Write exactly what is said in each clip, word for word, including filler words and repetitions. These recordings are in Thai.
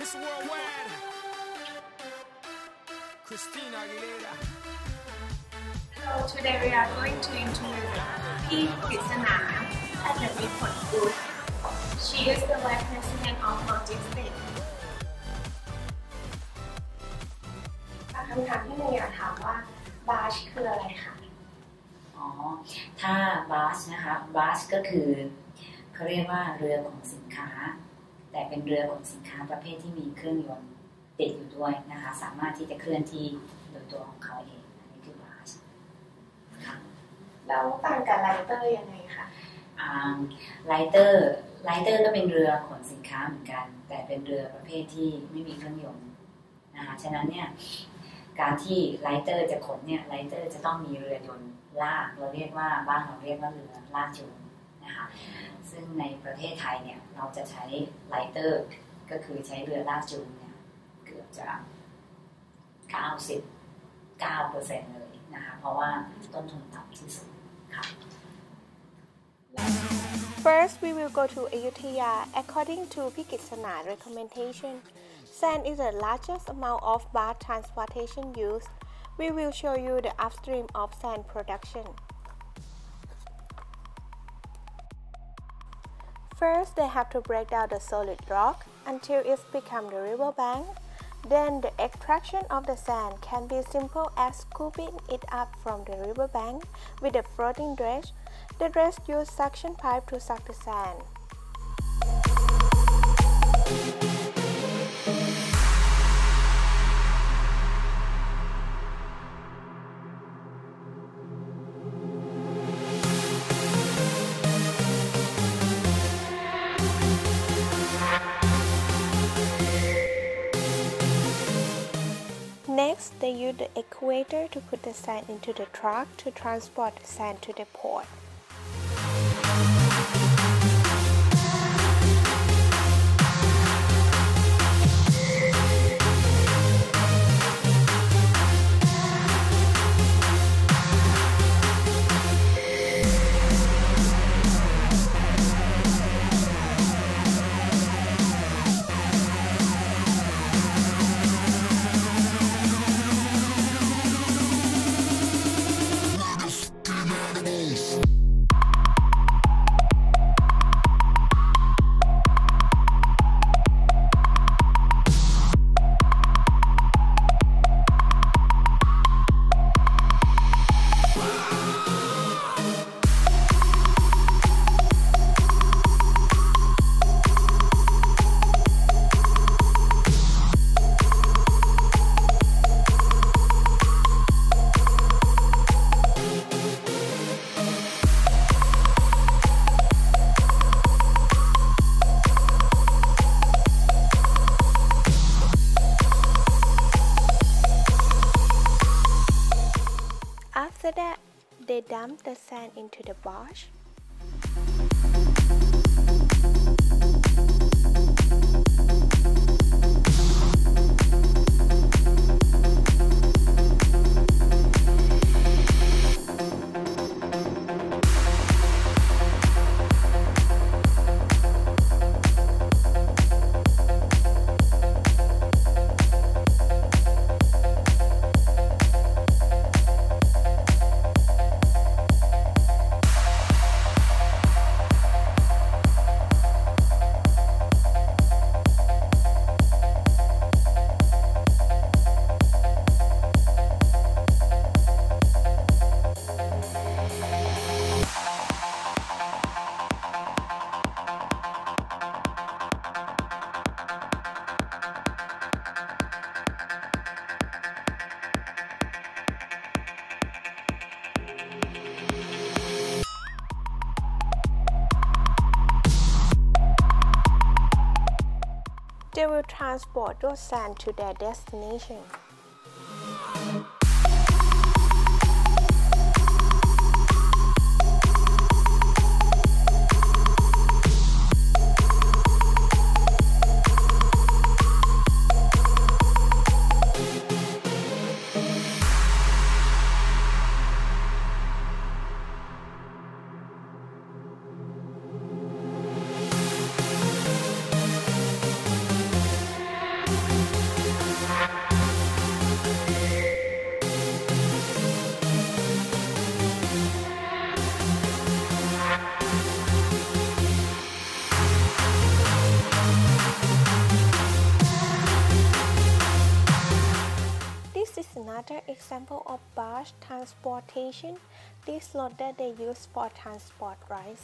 Miss Worldwide Christina Aguilera. So today we are going to interview P. Krishna at the Report Group. She is the Vice President of Logistics. คำถามที่หนึ่งอยากถามว่าบาชคืออะไรคะอ๋อถ้าบาชนะคะบาชก็คือเขาเรียกว่าเรือของสินค้าแต่เป็นเรือของสินค้าประเภทที่มีเครื่องยนต์ติดอยู่ด้วยนะคะสามารถที่จะเคลื่อนที่โดยตัวของเขาเองอันนี้คือบาชค่ะแล้วต่างกับไลเตอร์ยังไงคะไลเตอร์ไลเตอร์ก็เป็นเรือขนสินค้าเหมือนกันแต่เป็นเรือประเภทที่ไม่มีเครื่องยนต์นะคะฉะนั้นเนี่ยการที่ไลเตอร์จะขนเนี่ยไลเตอร์จะต้องมีเรือยนต์ลากเราเรียกว่าบ้านเราเรียกว่าเรือลากจูงนะคะซึ่งในประเทศไทยเนี่ยเราจะใช้ไลเตอร์ก็คือใช้เรือลากจูงเนี่ยเกือบจะ เก้าสิบเก้าเปอร์เซ็นต์ เลยนะคะเพราะว่าต้นทุนต่ำที่สุดค่ะ First, we will go to Ayutthaya. According to Pikitsana recommendation, sand is the largest amount of barge transportation used. We will show you the upstream of sand production. First, they have to break down the solid rock until it becomes the riverbank. Then the extraction of the sand can be simple as scooping it up from the riverbank with a floating dredge. The dredge uses suction pipe to suck the sand. Next, they use the excavator to put the sand into the truck to transport the sand to the port. After that, they dump the sand into the barge. They will transport those sand to their destination. another example of barge transportation. This loader they use for transport rice.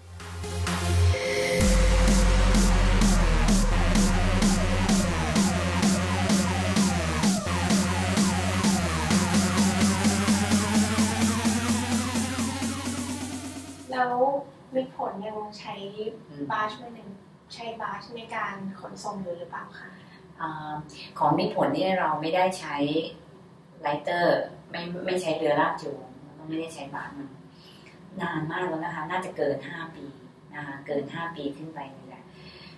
แล้วมีผลยังใช้บาร์ชไหมหนึ่งใช้บาร์ชในการขนส่งอยู่หรือเปล่าคะของมีผลนี่เราไม่ได้ใช้ไลเตอร์ไม่ไม่ใช้เรือลากจูงไม่ได้ใช้บาร์มันนานมากแล้วนะคะน่าจะเกินห้าปีนะคะเกินห้าปีขึ้นไปเลยแหละ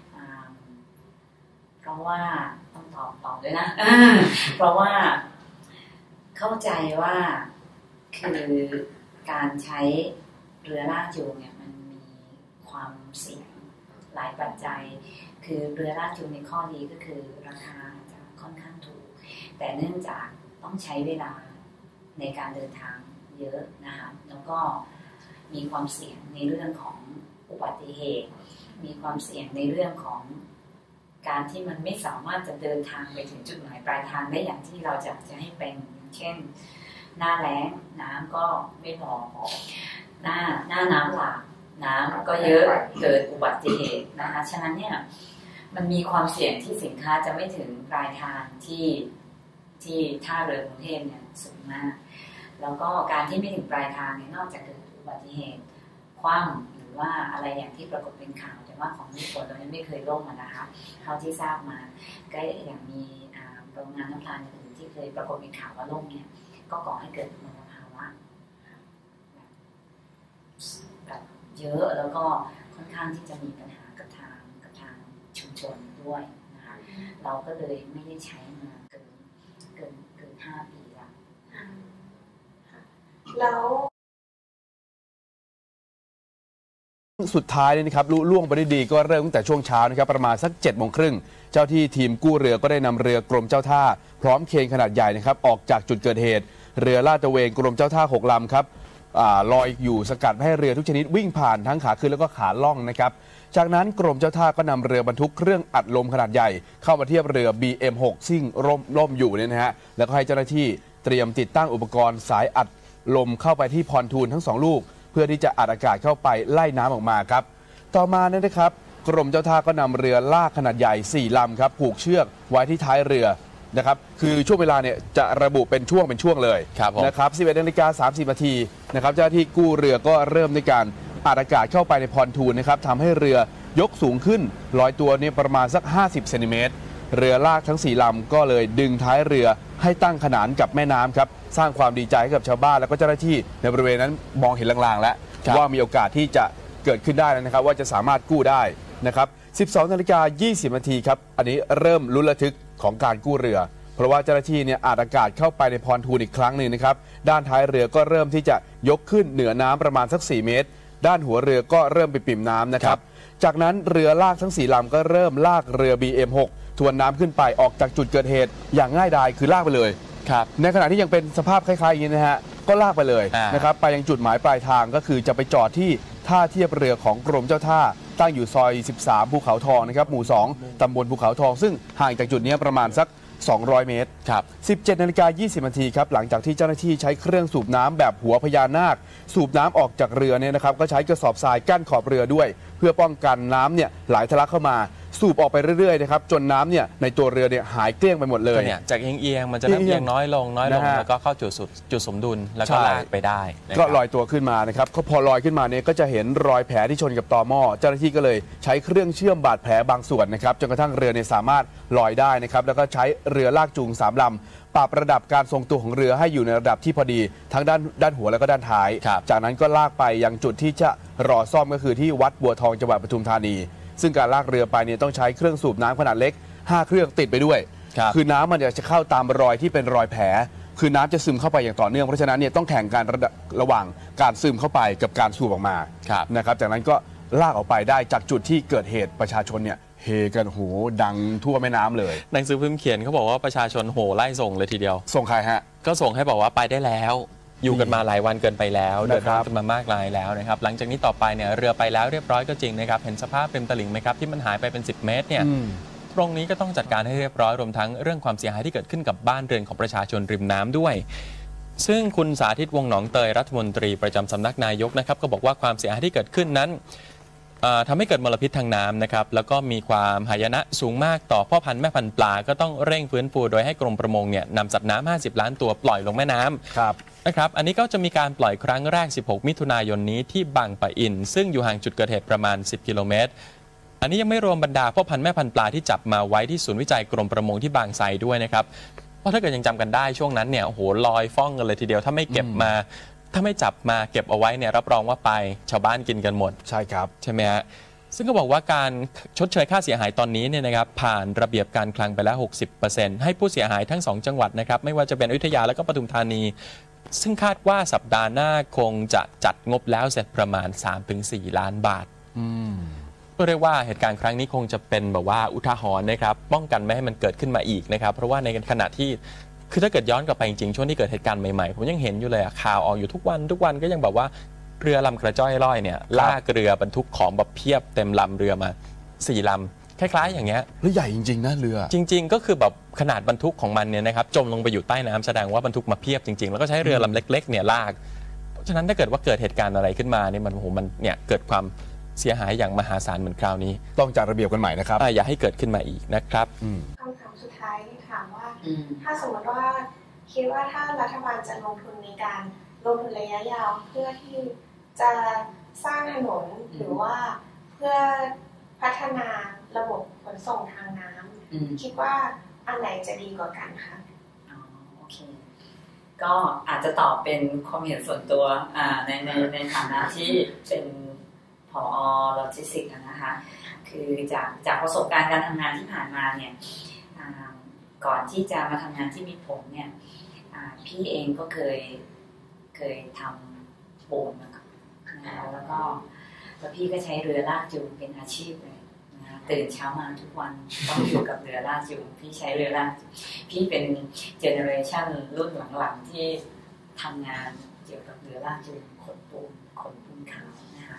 เพราะว่าต้องตอบตอบด้วยนะเพราะว่าเข้าใจว่าคือการใช้เรือลากจูงเนี่ยมันมีความเสี่ยงหลายปัจจัยคือเรือลากจูงในข้อดีก็คือราคาจะค่อนข้างถูกแต่เนื่องจากต้องใช้เวลาในการเดินทางเยอะนะคะแล้วก็มีความเสี่ยงในเรื่องของอุบัติเหตุมีความเสี่ยงในเรื่องของการที่มันไม่สามารถจะเดินทางไปถึงจุดหมายปลายทางได้อย่างที่เราจะจะให้เป็นเช่นหน้าแล้งน้ำก็ไม่พอหน้าหน้าน้ำหลากน้ำก็เยอะเกิดอุบัติเหตุนะคะฉะนั้นเนี่ยมันมีความเสี่ยงที่สินค้าจะไม่ถึงปลายทางที่ที่ท่าเรือกรุงเทพเนี่ยสูงมากแล้วก็การที่ไม่ถึงปลายทางเนี่ยนอกจากเกิดอุบัติเหตุคว่ำหรือว่าอะไรอย่างที่ปรากฏเป็นข่าวแต่ว่าของญี่ปุ่นเรายังไม่เคยล่มนะคะเท่าที่ทราบมาก็อย่างมีโรงงานน้ำตาลอื่นที่เคยปรากฏเป็นข่าวว่าล่มเนี่ยก็ก่อให้เกิดมลภาวะแบบเยอะแล้วก็ค่อนข้างที่จะมีปัญหากับทางกับทางชุมชนด้วยนะคะเราก็เลยไม่ได้ใช้มาเกินเกินเกินห้าปีแล้วแล้วสุดท้ายนี่นะครับลุล่วงไปได้ดีก็เริ่มตั้งแต่ช่วงเช้านะครับประมาณสักเจ็ดโมงครึ่งเจ้าที่ทีมกู้เรือก็ได้นำเรือกรมเจ้าท่าพร้อมเครนขนาดใหญ่นะครับออกจากจุดเกิดเหตุเรือลาดตระเวนกรมเจ้าท่าหกลำครับลอยอยู่สกัดให้เรือทุกชนิดวิ่งผ่านทั้งขาขึ้นแล้วก็ขาล่องนะครับจากนั้นกรมเจ้าท่าก็นำเรือบรรทุกเครื่องอัดลมขนาดใหญ่เข้ามาเทียบเรือ บี เอ็ม หก ซึ่งร่มร่มอยู่เนี่ยนะฮะแล้วก็ให้เจ้าหน้าที่เตรียมติดตั้งอุปกรณ์สายอัดลมเข้าไปที่พอนทูลทั้งสองลูกเพื่อที่จะอัดอากาศเข้าไปไล่น้ำออกมาครับต่อมาเนี่ยนะครับกรมเจ้าท่าก็นำเรือลากขนาดใหญ่สี่ลำครับผูกเชือกไว้ที่ท้ายเรือนะครับคือช่วงเวลาเนี่ยจะระบุเป็นช่วงเป็นช่วงเลยนะครับสิบเอ็ดนาฬิกาสามสิบนาทีนะครับเจ้าหน้าที่กู้เรือก็เริ่มในการอัดอากาศเข้าไปในพอนทูลนะครับทำให้เรือยกสูงขึ้นลอยตัวเนี่ยประมาณสักห้าสิบเซนติเมตรเรือลากทั้งสี่ลำก็เลยดึงท้ายเรือให้ตั้งขนานกับแม่น้ำครับสร้างความดีใจให้กับชาวบ้านแล้วก็เจ้าหน้าที่ในบริเวณนั้นมองเห็นลางๆแล้วว่ามีโอกาสที่จะเกิดขึ้นได้นะครับว่าจะสามารถกู้ได้นะครับสิบสองนาฬิกายี่สิบนาทีครับอันนี้เริ่มลุ้นระทึกของการกู้เรือเพราะว่าเจ้าหน้าที่เนี่ยอัดอากาศเข้าไปในพอนทูลอีกครั้งหนึ่งนะครับด้านท้ายเรือก็เริ่มที่จะยกขึ้นเหนือน้ำประมาณสักสี่เมตรด้านหัวเรือก็เริ่มไปปิ่มน้ำนะครับจากนั้นเรือลากทั้งสี่ลำก็เริ่มลากเรือ บี เอ็ม หก ทวนน้ำขึ้นไปออกจากจุดเกิดเหตุอย่างง่ายดายคือลากไปเลยครับในขณะที่ยังเป็นสภาพคล้ายๆอย่างนี้นะฮะก็ลากไปเลยนะครับไปยังจุดหมายปลายทางก็คือจะไปจอดที่ท่าเทียบเรือของกรมเจ้าท่าตั้งอยู่ซอยสิบสามภูเขาทองนะครับหมู่สองตำบลภูเขาทองซึ่งห่างจากจุดนี้ประมาณสักสองร้อยเมตรครับสิบเจ็ดนาฬิกายี่สิบนาทีครับหลังจากที่เจ้าหน้าที่ใช้เครื่องสูบน้ำแบบหัวพญานาคสูบน้ำออกจากเรือเนี่ยนะครับก็ใช้กระสอบทรายกั้นขอบเรือด้วยเพื่อป้องกันน้ำเนี่ยไหลทะลักเข้ามาสูบออกไปเรื่อยๆนะครับจนน้ำเนี่ยในตัวเรือเนี่ยหายเกลี้ยงไปหมดเลยเนี่ยจากเอียงๆมันจะเริ่มเอียงน้อยลงน้อยลงแล้วก็เข้าจุดสุดจุดสมดุลแล้วก็ลากไปได้ก็ลอยตัวขึ้นมานะครับพอลอยขึ้นมาเนี่ยก็จะเห็นรอยแผลที่ชนกับตอหม้อเจ้าหน้าที่ก็เลยใช้เครื่องเชื่อมบาดแผลบางส่วนนะครับจนกระทั่งเรือเนี่ยสามารถลอยได้นะครับแล้วก็ใช้เรือลากจูงสามลำปรับระดับการทรงตัวของเรือให้อยู่ในระดับที่พอดีทั้งด้านด้านหัวแล้วก็ด้านท้ายจากนั้นก็ลากไปยังจุดที่จะรอซ่อมก็คือที่วัดบัวทองจังหวัดปทุมธานีซึ่งการลากเรือไปเนี่ยต้องใช้เครื่องสูบน้ำขนาดเล็กห้าเครื่องติดไปด้วยคือน้ำมันจะเข้าตามรอยที่เป็นรอยแผลคือน้ำจะซึมเข้าไปอย่างต่อเนื่องเพราะฉะนั้นเนี่ยต้องแข่งกันระระหว่างการซึมเข้าไปกับการสูบออกมานะครับจากนั้นก็ลากออกไปได้จากจุดที่เกิดเหตุประชาชนเนี่ยเฮกันโหดังทั่วแม่น้ำเลยหนังสือพิมพ์เขียนเขาบอกว่าประชาชนโหไล่ส่งเลยทีเดียวส่งใครฮะก็ส่งให้บอกว่าไปได้แล้วอยู่กันมาหลายวันเกินไปแล้วเดินทางกันมามากมายแล้วนะครับหลังจากนี้ต่อไปเนี่ยเรือไปแล้วเรียบร้อยก็จริงนะครับเห็นสภาพริมตลิ่งไหมครับที่มันหายไปเป็นสิบเมตรเนี่ยตรงนี้ก็ต้องจัดการให้เรียบร้อยรวมทั้งเรื่องความเสียหายที่เกิดขึ้นกับบ้านเรือนของประชาชนริมน้ำด้วยซึ่งคุณสาธิตวงศ์หนองเตยรัฐมนตรีประจำสำนักนายกนะครับก็บอกว่าความเสียหายที่เกิดขึ้นนั้นทำให้เกิดมลพิษทางน้ำนะครับแล้วก็มีความหายนะสูงมากต่อพ่อพันธุ์แม่พันธุ์ปลาก็ต้องเร่งฟื้นฟูโดยให้กรมประมงเนี่ยนำสัตว์น้ำห้าสิบล้านตัวปล่อยลงแม่น้ำครับนะครับอันนี้ก็จะมีการปล่อยครั้งแรกสิบหกมิถุนายนนี้ที่บางปะอินซึ่งอยู่ห่างจุดเกิดเหตุประมาณสิบกิโลเมตรอันนี้ยังไม่รวมบรรดาพ่อพันธุ์แม่พันธุ์ปลาที่จับมาไว้ที่ศูนย์วิจัยกรมประมงที่บางไทรด้วยนะครับเพราะถ้าเกิดยังจำกันได้ช่วงนั้นเนี่ยโอ้โหลอยฟ้องกันเลยทีเดียวถ้าไม่เก็บมาถ้าไม่จับมาเก็บเอาไว้เนี่ยรับรองว่าไปชาวบ้านกินกันหมดใช่ครับใช่ไหมฮะซึ่งก็บอกว่าการชดเชยค่าเสียหายตอนนี้เนี่ยนะครับผ่านระเบียบการคลังไปแล้ว หกสิบเปอร์เซ็นต์ ให้ผู้เสียหายทั้งสองจังหวัดนะครับไม่ว่าจะเป็นอยุธยาและก็ปทุมธานีซึ่งคาดว่าสัปดาห์หน้าคงจะจัดงบแล้วเสร็จประมาณ สามถึงสี่ ล้านบาทก็เรียกว่าเหตุการณ์ครั้งนี้คงจะเป็นแบบว่าอุทาหรณ์นะครับป้องกันไม่ให้มันเกิดขึ้นมาอีกนะครับเพราะว่าในขณะที่คือถ้าเกิดย้อนกลับไปจริงๆช่วงที่เกิดเหตุการณ์ใหม่ๆผมยังเห็นอยู่เลยข่าวออกอยู่ทุกวันทุกวันก็ยังแบบว่าเรือลำกระจ้อยร่อยเนี่ยลากเรือบรรทุกของแบบเพียบเต็มลำเรือมาสี่ลำคล้ายๆอย่างเงี้ยแล้วใหญ่จริงๆนะเรือจริงๆก็คือแบบขนาดบรรทุกของมันเนี่ยนะครับจมลงไปอยู่ใต้น้ำแสดงว่าบรรทุกมาเพียบจริงๆแล้วก็ใช้เรือลำเล็กๆเนี่ยลากเพราะฉะนั้นถ้าเกิดว่าเกิดเหตุการณ์อะไรขึ้นมาเนี่ยมันโอ้โหมันเนี่ยเกิดความเสียหายอย่างมหาศาลเหมือนคราวนี้ต้องจัดระเบียบกันใหม่นะครับอย่าให้เกิดขึ้นมาอีกนะครับคำถามสุดท้ายถามว่าถ้าสมมติว่าคิดว่าถ้ารัฐบาลจะลงทุนในการลงทุนระยะยาวเพื่อที่จะสร้างถนนหรือว่าเพื่อพัฒนาระบบขนส่งทางน้ำคิดว่าอันไหนจะดีกว่ากันคะอ๋อโอเคก็อาจจะตอบเป็นความเห็นส่วนตัวในในในฐานะที่เป็นผอ.โลจิสติกส์นะคะคือจากจากประสบการณ์การทำงานที่ผ่านมาเนี่ยก่อนที่จะมาทำงานที่มีผมเนี่ยพี่เองก็เคยเคยทำปูนมาก่อนนะแล้วก็แล้วพี่ก็ใช้เรือลากจูงเป็นอาชีพเลยนะตื่นเช้ามาทุกวันต้องอยู่กับเรือลากจูงพี่ใช้เรือลากพี่เป็นเจเนอเรชันรุ่นหลังๆที่ทำงานเกี่ยวกับเรือลากจูงขนปูนขนปูนขาวนะคะ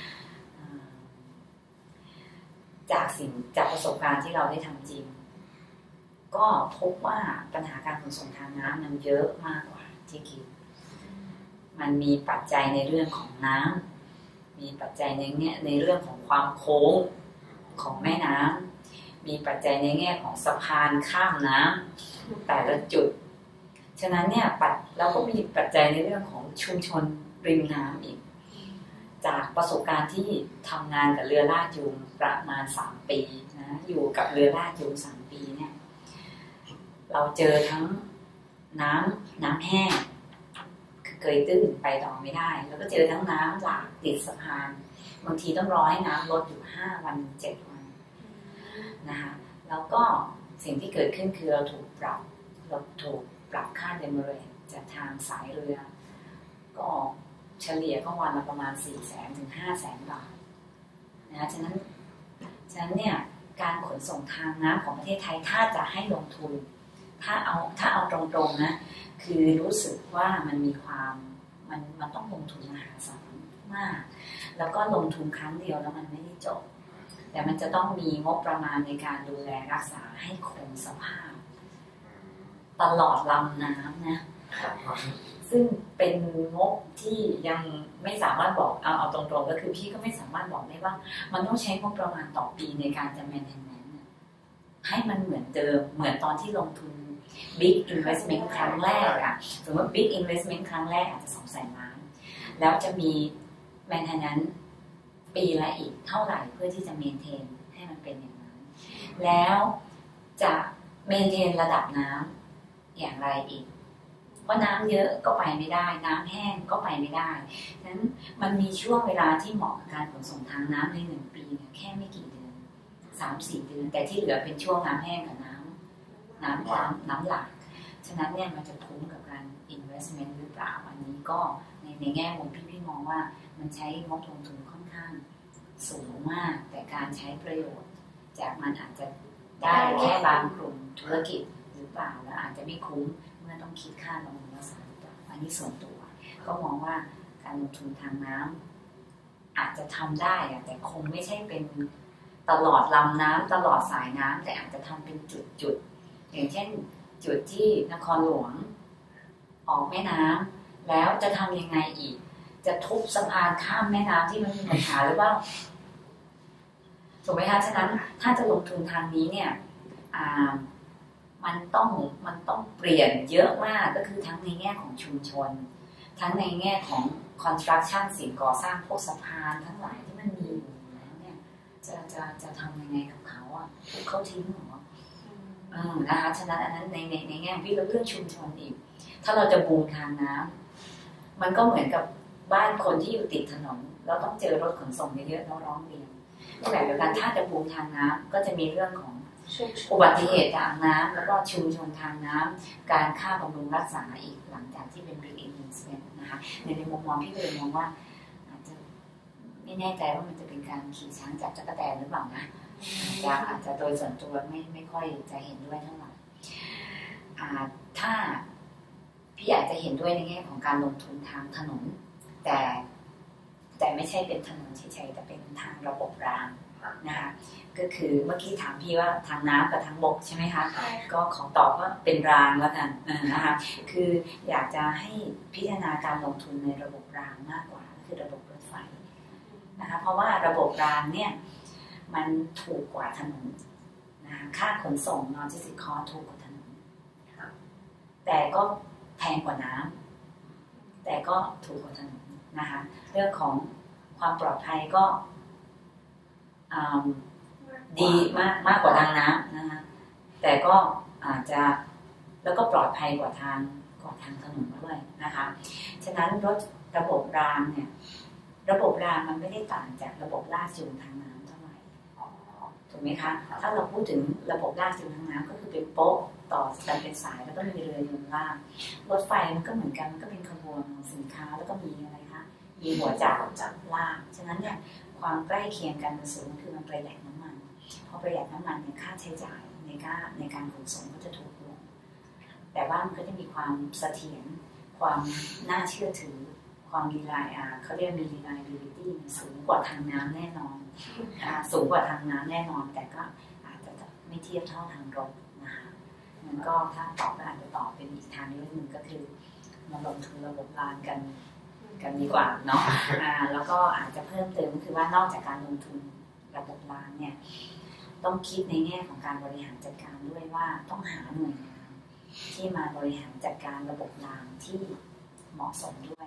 จากสิ่งจากประสบการณ์ที่เราได้ทำจริงก็พบว่าปัญหาการขนส่งทางน้ำมันเยอะมากกว่าที่คิดมันมีปัจจัยในเรื่องของน้ำมีปัจจัยในแง่ในเรื่องของความโค้งของแม่น้ำมีปัจจัยในแง่ของสะพานข้ามน้ำแต่ละจุดฉะนั้นเนี่ยปัจเราก็มีปัจจัยในเรื่องของชุมชนริมน้ำอีกจากประสบการณ์ที่ทำงานกับเรือลากจูงประมาณสามปีนะอยู่กับเรือลากจูงสามปีเนี่ยเราเจอทั้งน้ำน้ำแห้งคือเกยตื้นไปต่อไม่ได้แล้วก็เจอทั้งน้ำหลากติดสะพานบางทีต้องรอให้น้ำลดอยู่ห้าวันเจ็ดวันนะคะแล้วก็สิ่งที่เกิดขึ้นคือเราถูกปรับเราถูกปรับค่าเดมเรจจากทางสายเรือก็เฉลี่ยก็วันละประมาณสี่แสนถึงห้าแสนบาทนะฉะนั้นฉะนั้นเนี่ยการขนส่งทางน้ำของประเทศไทยถ้าจะให้ลงทุนถ้าเอาถ้าเอาตรงๆนะคือรู้สึกว่ามันมีความมันมันต้องลงทุนมหาศาลมากแล้วก็ลงทุนครั้งเดียวแล้วมันไม่ได้จบแต่มันจะต้องมีงบประมาณในการดูแลรักษาให้คงสภาพตลอดลำน้ำนะซึ่งเป็นงบที่ยังไม่สามารถบอกเอาเอาตรงๆก็คือพี่ก็ไม่สามารถบอกได้ว่ามันต้องใช้งบประมาณต่อปีในการจะแมนเทนแนนซ์ให้มันเหมือนเดิมเหมือนตอนที่ลงทุน big investment ครั้งแรกอะสมมติ big investment ครั้งแรกอาจจะสองแสนล้านแล้วจะมี maintenance ปีละอีกเท่าไหร่เพื่อที่จะ maintain ให้มันเป็นอย่างนั้นแล้วจะ maintain ระดับน้ำอย่างไรอีกเพราะน้ำเยอะก็ไปไม่ได้น้ำแห้งก็ไปไม่ได้ฉะนั้นมันมีช่วงเวลาที่เหมาะกับการขนส่งทางน้ำในหนึ่งปีเนี่ยแค่ไม่กี่เดือนสามสี่เดือนแต่ที่เหลือเป็นช่วงน้ำแห้งกับน้ำน้ำน้ำน้ำหลากฉะนั้นเนี่ยมันจะคุ้มกับการ investment หรือเปล่าอันนี้ก็ในในแง่มุมพี่พี่มองว่ามันใช้งบลงทุนค่อนข้างสูงมากแต่การใช้ประโยชน์จากมันอาจจะได้แค่บางกลุ่มธุรกิจหรือเปล่าแล้วอาจจะไม่คุ้มเมื่อต้องคิดค่าบำรุงรักษาหรือเปล่าอันนี้ส่วนตัวก็มองว่าการลงทุนทางน้ำอาจจะทำได้แต่คงไม่ใช่เป็นตลอดลำน้ำตลอดสายน้ำแต่อาจจะทำเป็นจุดๆอย่างเช่นจุดที่นครหลวงออกแม่น้ำแล้วจะทำยังไงอีกจะทุบสะพานข้ามแม่น้ำที่มันมีปัญหาหรือเปล่าถูกไหมคะฉะนั้นถ้าจะลงทุนทางนี้เนี่ยมันต้องมันต้องเปลี่ยนเยอะมากก็คือทั้งในแง่ของชุมชนทั้งในแง่ของ construction สิ่งก่อสร้างพวกสะพานทั้งหลายที่มันมีอยู่แล้วเนี่ยจะจะจะทำยังไงกับเขาอ่ะถูกเขาทิ้งหรออืมนะคะฉะนั้นอันนั้นในในในแง่พี่เราเรื่องชุมชนอีกถ้าเราจะบูมทางน้ำมันก็เหมือนกับบ้านคนที่อยู่ติดถนนเราต้องเจอรถขนส่งเยอะๆแล้วร้องเรียนในแบบเดียวกันถ้าจะบูมทางน้ำก็จะมีเรื่องของอุบัติเหตุทางน้ำแล้วก็ชุมชนทางน้ำการค่าบำรุงรักษาอีกหลังจากที่เป็น big investment นะคะในในมุมมองพี่เลยมองว่าอาจจะไม่แน่ใจว่ามันจะเป็นการขี่ช้างจับจักรแตนหรือเปล่านะอาจจะอาจจะโดยส่วนตัวไม่ไม่ค่อยจะเห็นด้วยเท่าไหร่ถ้าพี่อยากจะเห็นด้วยในแง่ของการลงทุนทางถนนแต่แต่ไม่ใช่เป็นถนนเฉยๆแต่เป็นทางระบบรางนะคะก็คือเมื่อกี้ถามพี่ว่าทางน้ำกับทางบกใช่ไหมคะก็ขอตอบว่าเป็นรางแล้วกันนะคะคืออยากจะให้พิจารณาการลงทุนในระบบรางมากกว่าคือระบบรถไฟนะคะเพราะว่าระบบรางเนี่ยมันถูกกว่าถนนนะคะค่าขนส่งนอนจิสิคอถูกกว่าถนนแต่ก็แพงกว่าน้ำแต่ก็ถูกกว่าถนนนะคะเรื่องของความปลอดภัยก็ดีมากมากกว่าทางน้ำนะคะแต่ก็อาจจะแล้วก็ปลอดภัยกว่าทางกว่าทางถนนด้วยนะคะฉะนั้นรถระบบรางเนี่ยระบบรางมันไม่ได้ต่างจากระบบลากจูงทางน้ำเท่าไหร่ถูกไหมคะถ้าเราพูดถึงระบบลากจูงทางน้ำก็คือเป็นโป๊ะต่อกันเป็นสายแล้วก็มีเรือยนต์ลากรถไฟมันก็เหมือนกันมันก็เป็นขบวนของสินค้าแล้วก็มีอะไรคะมีหัวจักรจักรลากฉะนั้นเนี่ยความใกล้เคียงกันมันสูงคือมันประหยัดน้ำมันพอประหยัดน้ำมันเนี่ยค่าใช้จ่ายในการในการขนส่งก็จะถูกลงแต่ว่ามันก็จะมีความเสถียรความน่าเชื่อถือความรีไลอ่ะเขาเรียกมี reliability สูงกว่าทางน้ำแน่นอนสูงกว่าทางน้ำแน่นอนแต่ก็อาจจะไม่เทียบเท่าทางรถนะคะมันก็ถ้าตอบก็อาจจะตอบเป็นอีกทางเรื่องหนึ่งก็คือมาลงทุนระบบรางกันกันดีกว่าเนาะอ่าแล้วก็อาจจะเพิ่มเติมคือว่านอกจากการลงทุนระบบรางเนี่ยต้องคิดในแง่ของการบริหารจัดการด้วยว่าต้องหาหน่วยงานที่มาบริหารจัดการระบบรางที่เหมาะสมด้วย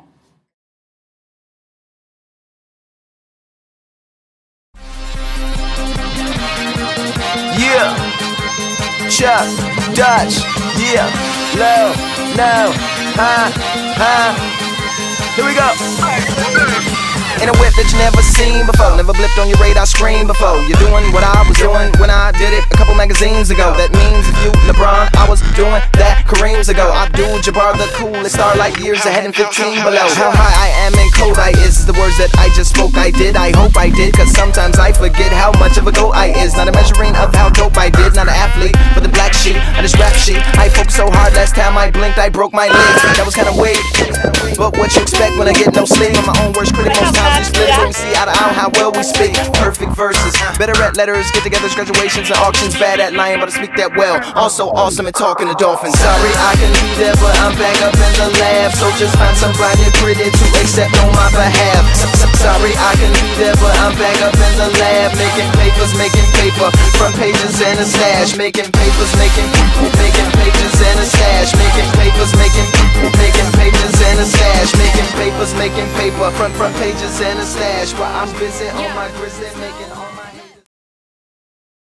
Yeah Chuck Dutch Yeah Low Now High High Here we go In a whip that you never seen before, never blipped on your radar screen before. You're doing what I was doing when I did it a couple magazines ago. That means if you LeBron, I was doing that Kareem's ago. Abdul Jabbar, the coolest star, like years ahead and fifteen below. How high I am in code I is the words that I just spoke. I did, I hope I did, cause sometimes I forget how much of a goat I is. Not a measuring of how dope I did, not an athlete, but the black sheep, I just rap sheet. I focused so hard last time I blinked, I broke my legs. That was kinda weird, but what you expect when I get no sleep? I'm my own worst critic most times. We split when we see eye to eye how well we speak. Perfect verses, better at letters, get-togethers, graduations, and auctions. Bad at lying, but I speak that well. Also awesome at talking to dolphins. Sorry I can be there, but I'm back up in the lab. So just find somebody pretty to accept on my behalf. Sorry I can be there, but I'm back up in the lab, making papers, making paper, front pages and a stash, making papers, making people, making pages and a stash, making papers, making people, making pages and a stash, making papers, making paper, front front pages and a stash. While I'm busy on my grizzly, making all